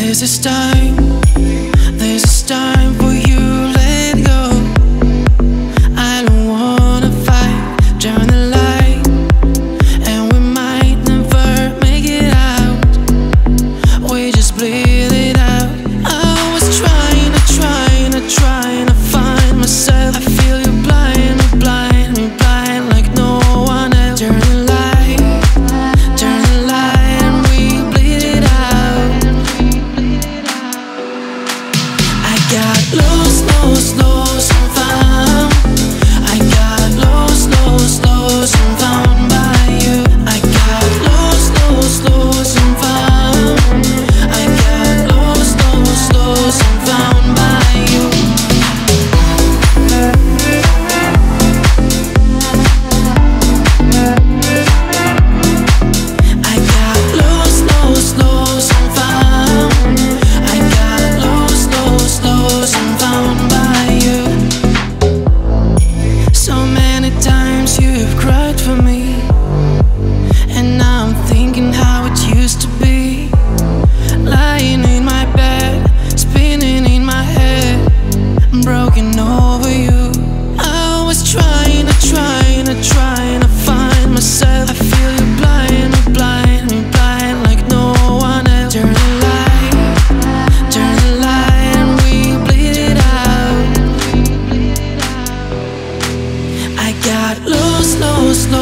There's this time for you, let go. I don't wanna fight, turn the light, and we might never make it out. We just bleed it out. I was trying to find myself. I feel you blind like no one else. Turn the light, and we bleed it out. I got lost and found. I got lost and found by you. I got lost and found. I got lost and found by you. I got lost and found. I got lost and found by you. So many times you've cried for me, and now I'm thinking how it used to be. Lying in my bed, spinning in my head, broken over you. I was trying to find myself. I feel you blind like no one else. Turn the light, and we bleed it out. I got lost